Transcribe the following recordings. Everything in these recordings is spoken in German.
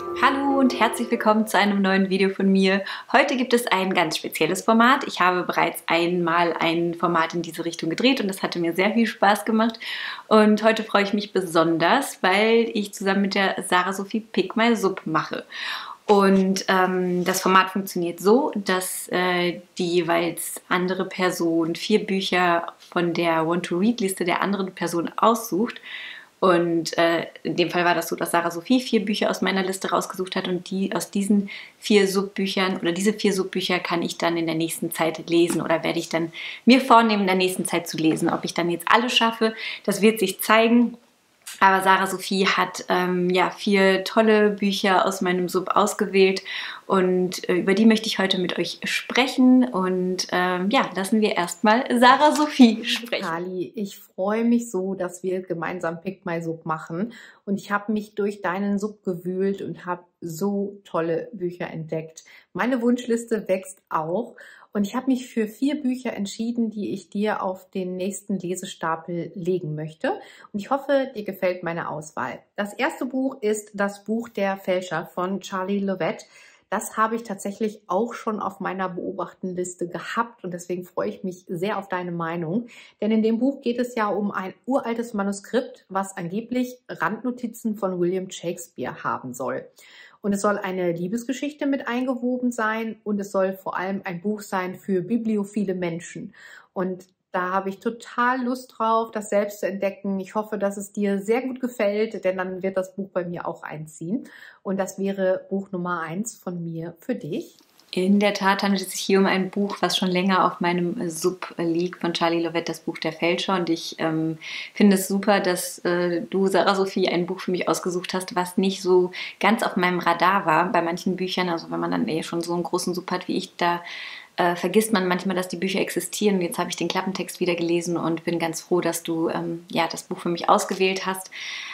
Hallo und herzlich willkommen zu einem neuen Video von mir. Heute gibt es ein ganz spezielles Format. Ich habe bereits einmal ein Format in diese Richtung gedreht und das hatte mir sehr viel Spaß gemacht. Und heute freue ich mich besonders, weil ich zusammen mit der Sarah Sophie Pick My Sub mache. Und das Format funktioniert so, dass die jeweils andere Person 4 Bücher von der Want-to-Read-Liste der anderen Person aussucht. Und in dem Fall war das so, dass Sarah Sophie 4 Bücher aus meiner Liste rausgesucht hat und die aus diesen 4 Subbüchern oder diese 4 Subbücher kann ich dann in der nächsten Zeit lesen oder werde ich dann mir vornehmen, in der nächsten Zeit zu lesen. Ob ich dann jetzt alle schaffe, das wird sich zeigen. Aber Sarah Sophie hat 4 tolle Bücher aus meinem Sub ausgewählt und über die möchte ich heute mit euch sprechen. Und lassen wir erstmal Sarah Sophie sprechen. Kali, ich freue mich so, dass wir gemeinsam Pick My Sub machen. Und ich habe mich durch deinen Sub gewühlt und habe so tolle Bücher entdeckt. Meine Wunschliste wächst auch. Und ich habe mich für 4 Bücher entschieden, die ich dir auf den nächsten Lesestapel legen möchte. Und ich hoffe, dir gefällt meine Auswahl. Das erste Buch ist das Buch Der Fälscher von Charlie Lovett. Das habe ich tatsächlich auch schon auf meiner Beobachtenliste gehabt und deswegen freue ich mich sehr auf deine Meinung. Denn in dem Buch geht es ja um ein uraltes Manuskript, was angeblich Randnotizen von William Shakespeare haben soll. Und es soll eine Liebesgeschichte mit eingewoben sein und es soll vor allem ein Buch sein für bibliophile Menschen. Und da habe ich total Lust drauf, das selbst zu entdecken. Ich hoffe, dass es dir sehr gut gefällt, denn dann wird das Buch bei mir auch einziehen. Und das wäre Buch Nummer 1 von mir für dich. In der Tat handelt es sich hier um ein Buch, was schon länger auf meinem Sub liegt, von Charlie Lovett, das Buch Der Fälscher. Und ich finde es super, dass du, Sarah Sophie, ein Buch für mich ausgesucht hast, was nicht so ganz auf meinem Radar war. Bei manchen Büchern, also wenn man dann schon so einen großen Sub hat wie ich, da vergisst man manchmal, dass die Bücher existieren. Jetzt habe ich den Klappentext wieder gelesen und bin ganz froh, dass du das Buch für mich ausgewählt hast.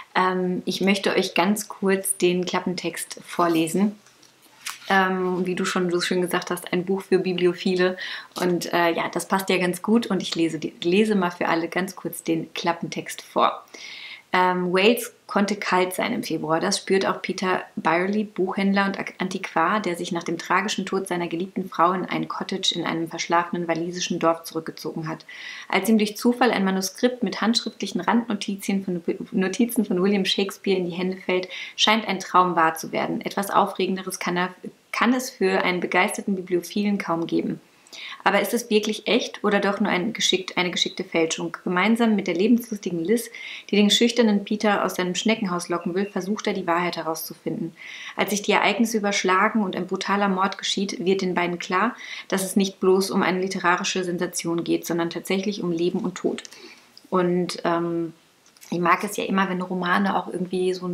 Ich möchte euch ganz kurz den Klappentext vorlesen. Wie du schon so schön gesagt hast, ein Buch für Bibliophile. Und das passt ja ganz gut. Und ich lese mal für alle ganz kurz den Klappentext vor. Wales konnte kalt sein im Februar. Das spürt auch Peter Byerley, Buchhändler und Antiquar, der sich nach dem tragischen Tod seiner geliebten Frau in ein Cottage in einem verschlafenen walisischen Dorf zurückgezogen hat. Als ihm durch Zufall ein Manuskript mit handschriftlichen Randnotizen von William Shakespeare in die Hände fällt, scheint ein Traum wahr zu werden. Etwas Aufregenderes kann es für einen begeisterten Bibliophilen kaum geben. Aber ist es wirklich echt oder doch nur eine geschickte Fälschung? Gemeinsam mit der lebenslustigen Liz, die den schüchternen Peter aus seinem Schneckenhaus locken will, versucht er, die Wahrheit herauszufinden. Als sich die Ereignisse überschlagen und ein brutaler Mord geschieht, wird den beiden klar, dass es nicht bloß um eine literarische Sensation geht, sondern tatsächlich um Leben und Tod. Und ich mag es ja immer, wenn Romane auch irgendwie so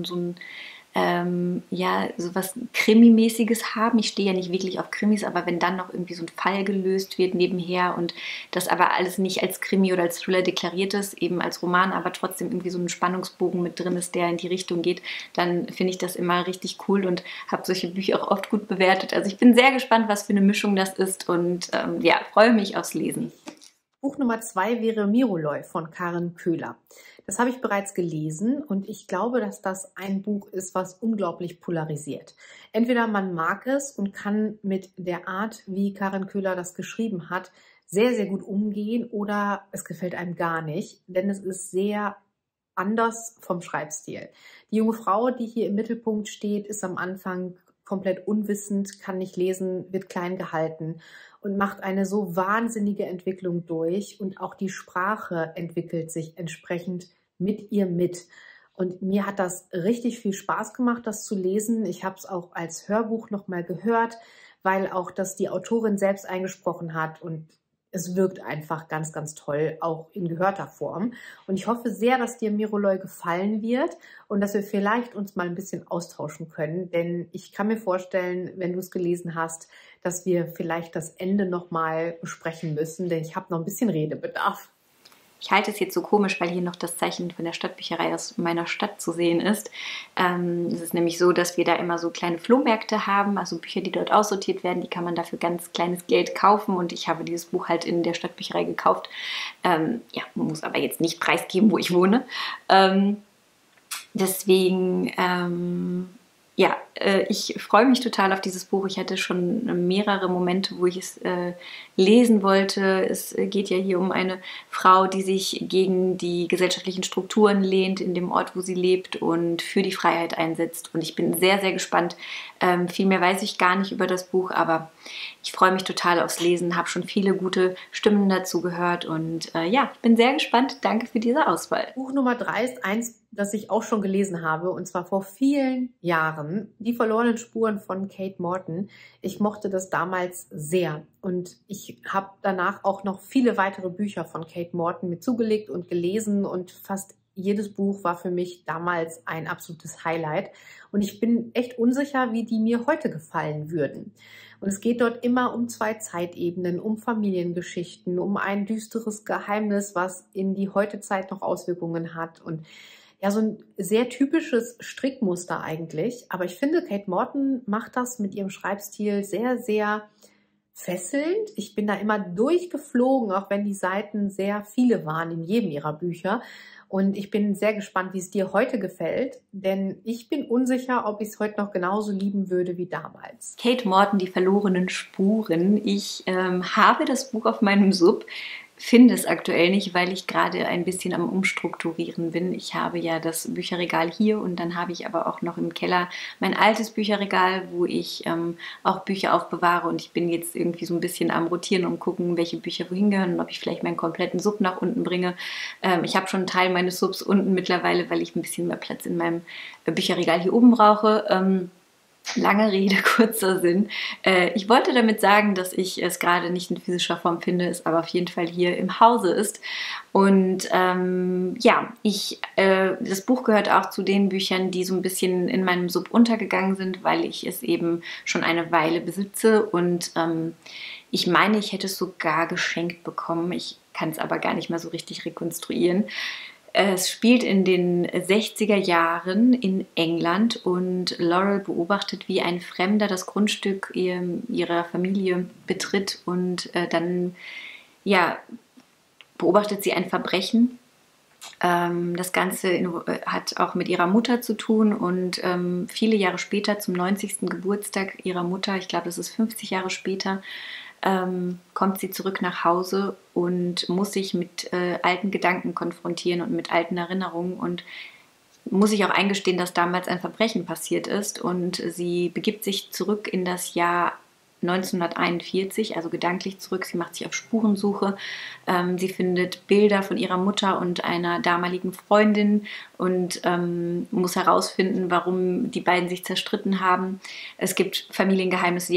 was Krimi-mäßiges haben. Ich stehe ja nicht wirklich auf Krimis, aber wenn dann noch irgendwie so ein Fall gelöst wird nebenher und das aber alles nicht als Krimi oder als Thriller deklariert ist, eben als Roman, aber trotzdem irgendwie so ein Spannungsbogen mit drin ist, der in die Richtung geht, dann finde ich das immer richtig cool und habe solche Bücher auch oft gut bewertet. Also ich bin sehr gespannt, was für eine Mischung das ist und freue mich aufs Lesen. Buch Nummer 2 wäre Miroloi von Karen Köhler. Das habe ich bereits gelesen und ich glaube, dass das ein Buch ist, was unglaublich polarisiert. Entweder man mag es und kann mit der Art, wie Karen Köhler das geschrieben hat, sehr, sehr gut umgehen oder es gefällt einem gar nicht, denn es ist sehr anders vom Schreibstil. Die junge Frau, die hier im Mittelpunkt steht, ist am Anfang komplett unwissend, kann nicht lesen, wird klein gehalten und macht eine so wahnsinnige Entwicklung durch und auch die Sprache entwickelt sich entsprechend mit ihr mit. Und mir hat das richtig viel Spaß gemacht, das zu lesen. Ich habe es auch als Hörbuch nochmal gehört, weil auch das die Autorin selbst eingesprochen hat und es wirkt einfach ganz, ganz toll, auch in gehörter Form. Und ich hoffe sehr, dass dir Miroloi gefallen wird und dass wir vielleicht uns mal ein bisschen austauschen können. Denn ich kann mir vorstellen, wenn du es gelesen hast, dass wir vielleicht das Ende nochmal besprechen müssen, denn ich habe noch ein bisschen Redebedarf. Ich halte es jetzt so komisch, weil hier noch das Zeichen von der Stadtbücherei aus meiner Stadt zu sehen ist. Es ist nämlich so, dass wir da immer so kleine Flohmärkte haben, also Bücher, die dort aussortiert werden, die kann man dafür ganz kleines Geld kaufen und ich habe dieses Buch halt in der Stadtbücherei gekauft. Man muss aber jetzt nicht preisgeben, wo ich wohne. Deswegen ja, ich freue mich total auf dieses Buch. Ich hatte schon mehrere Momente, wo ich es lesen wollte. Es geht ja hier um eine Frau, die sich gegen die gesellschaftlichen Strukturen lehnt in dem Ort, wo sie lebt und für die Freiheit einsetzt. Und ich bin sehr, sehr gespannt. Viel mehr weiß ich gar nicht über das Buch, aber ich freue mich total aufs Lesen, habe schon viele gute Stimmen dazu gehört und ja, ich bin sehr gespannt. Danke für diese Auswahl. Buch Nummer 3 ist eins, das ich auch schon gelesen habe, und zwar vor vielen Jahren. Die verlorenen Spuren von Kate Morton. Ich mochte das damals sehr und ich habe danach auch noch viele weitere Bücher von Kate Morton mir zugelegt und gelesen und fast jedes Buch war für mich damals ein absolutes Highlight und ich bin echt unsicher, wie die mir heute gefallen würden. Und es geht dort immer um zwei Zeitebenen, um Familiengeschichten, um ein düsteres Geheimnis, was in die Heutezeit noch Auswirkungen hat und ja, so ein sehr typisches Strickmuster eigentlich. Aber ich finde, Kate Morton macht das mit ihrem Schreibstil sehr, sehr fesselnd. Ich bin da immer durchgeflogen, auch wenn die Seiten sehr viele waren in jedem ihrer Bücher. Und ich bin sehr gespannt, wie es dir heute gefällt, denn ich bin unsicher, ob ich es heute noch genauso lieben würde wie damals. Kate Morton, die verlorenen Spuren. Ich habe das Buch auf meinem Sub, finde es aktuell nicht, weil ich gerade ein bisschen am Umstrukturieren bin. Ich habe ja das Bücherregal hier und dann habe ich aber auch noch im Keller mein altes Bücherregal, wo ich auch Bücher aufbewahre und ich bin jetzt irgendwie so ein bisschen am Rotieren und gucken, welche Bücher wohin gehören und ob ich vielleicht meinen kompletten Sub nach unten bringe. Ich habe schon einen Teil meines Subs unten mittlerweile, weil ich ein bisschen mehr Platz in meinem Bücherregal hier oben brauche. Lange Rede, kurzer Sinn. Ich wollte damit sagen, dass ich es gerade nicht in physischer Form finde, es aber auf jeden Fall hier im Hause ist. Und ja, das Buch gehört auch zu den Büchern, die so ein bisschen in meinem Sub untergegangen sind, weil ich es eben schon eine Weile besitze. Und ich meine, ich hätte es sogar geschenkt bekommen. Ich kann es aber gar nicht mehr so richtig rekonstruieren. Es spielt in den 60er Jahren in England und Laurel beobachtet, wie ein Fremder das Grundstück ihrer Familie betritt und dann ja, beobachtet sie ein Verbrechen. Das Ganze hat auch mit ihrer Mutter zu tun und viele Jahre später, zum 90. Geburtstag ihrer Mutter, ich glaube, das ist 50 Jahre später, kommt sie zurück nach Hause und muss sich mit alten Gedanken konfrontieren und mit alten Erinnerungen und muss sich auch eingestehen, dass damals ein Verbrechen passiert ist und sie begibt sich zurück in das Jahr 1941, also gedanklich zurück. Sie macht sich auf Spurensuche. Sie findet Bilder von ihrer Mutter und einer damaligen Freundin und muss herausfinden, warum die beiden sich zerstritten haben. Es gibt Familiengeheimnisse,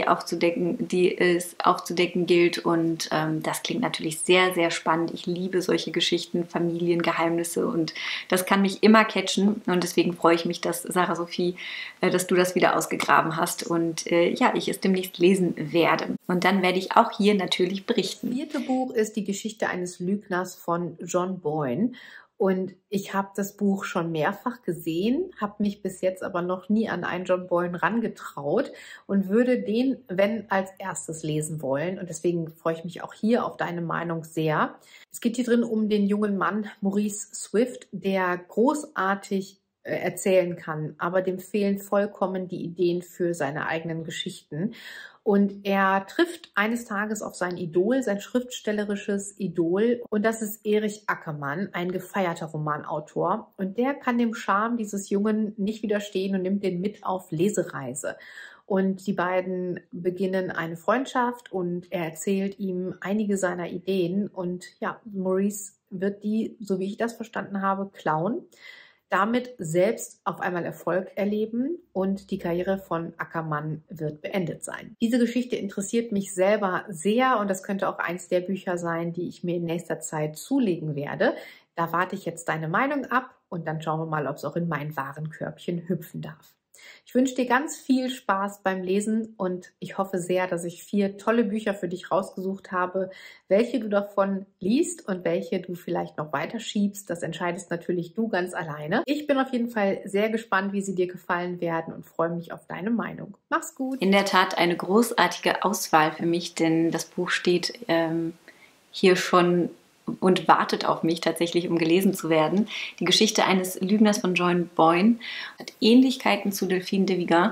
die es aufzudecken gilt und das klingt natürlich sehr, sehr spannend. Ich liebe solche Geschichten, Familiengeheimnisse und das kann mich immer catchen und deswegen freue ich mich, dass Sarah Sophie, dass du das wieder ausgegraben hast und ja, ich es demnächst lesen werde. Und dann werde ich auch hier natürlich berichten. Das vierte Buch ist die Geschichte eines Lügners von John Boyne. Und ich habe das Buch schon mehrfach gesehen, habe mich bis jetzt aber noch nie an einen John Boyne rangetraut und würde den, wenn, als erstes lesen wollen. Und deswegen freue ich mich auch hier auf deine Meinung sehr. Es geht hier drin um den jungen Mann Maurice Swift, der großartig erzählen kann, aber dem fehlen vollkommen die Ideen für seine eigenen Geschichten. Und er trifft eines Tages auf sein Idol, sein schriftstellerisches Idol. Und das ist Erich Ackermann, ein gefeierter Romanautor. Und der kann dem Charme dieses Jungen nicht widerstehen und nimmt den mit auf Lesereise. Und die beiden beginnen eine Freundschaft und er erzählt ihm einige seiner Ideen. Und ja, Maurice wird die, so wie ich das verstanden habe, klauen, damit selbst auf einmal Erfolg erleben und die Karriere von Ackermann wird beendet sein. Diese Geschichte interessiert mich selber sehr und das könnte auch eins der Bücher sein, die ich mir in nächster Zeit zulegen werde. Da warte ich jetzt deine Meinung ab und dann schauen wir mal, ob es auch in mein Warenkörbchen hüpfen darf. Ich wünsche dir ganz viel Spaß beim Lesen und ich hoffe sehr, dass ich 4 tolle Bücher für dich rausgesucht habe. Welche du davon liest und welche du vielleicht noch weiter schiebst, das entscheidest natürlich du ganz alleine. Ich bin auf jeden Fall sehr gespannt, wie sie dir gefallen werden und freue mich auf deine Meinung. Mach's gut! In der Tat eine großartige Auswahl für mich, denn das Buch steht hier schon und wartet auf mich tatsächlich, um gelesen zu werden. Die Geschichte eines Lügners von John Boyne hat Ähnlichkeiten zu Delphine de Vigan,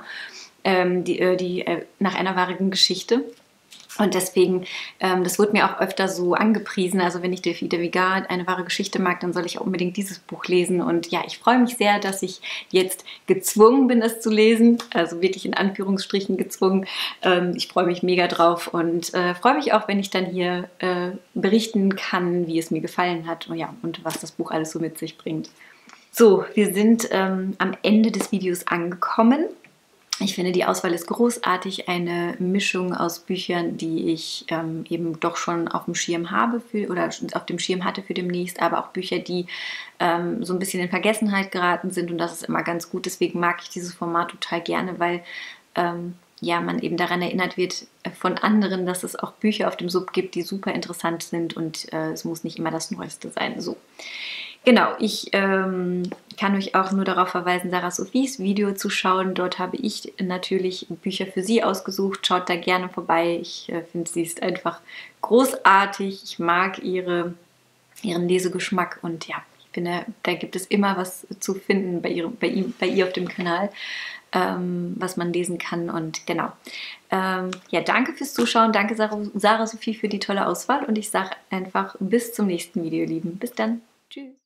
nach einer wahren Geschichte. Und deswegen, das wurde mir auch öfter so angepriesen. Also wenn ich Delphine de Vigan, eine wahre Geschichte mag, dann soll ich auch unbedingt dieses Buch lesen. Und ja, ich freue mich sehr, dass ich jetzt gezwungen bin, es zu lesen. Also wirklich in Anführungsstrichen gezwungen. Ich freue mich mega drauf und freue mich auch, wenn ich dann hier berichten kann, wie es mir gefallen hat und, ja, und was das Buch alles so mit sich bringt. So, wir sind am Ende des Videos angekommen. Ich finde, die Auswahl ist großartig, eine Mischung aus Büchern, die ich eben doch schon auf dem Schirm habe oder auf dem Schirm hatte für demnächst, aber auch Bücher, die so ein bisschen in Vergessenheit geraten sind, und das ist immer ganz gut. Deswegen mag ich dieses Format total gerne, weil ja, man eben daran erinnert wird von anderen, dass es auch Bücher auf dem Sub gibt, die super interessant sind, und es muss nicht immer das Neueste sein. So. Genau, ich kann euch auch nur darauf verweisen, Sarah Sophies Video zu schauen. Dort habe ich natürlich Bücher für sie ausgesucht. Schaut da gerne vorbei. Ich finde, sie ist einfach großartig. Ich mag ihren Lesegeschmack, und ja, ich finde, da gibt es immer was zu finden bei ihr auf dem Kanal, was man lesen kann. Und genau. Ja, danke fürs Zuschauen. Danke, Sarah Sophie, für die tolle Auswahl. Und ich sage einfach bis zum nächsten Video, ihr Lieben. Bis dann. Tschüss.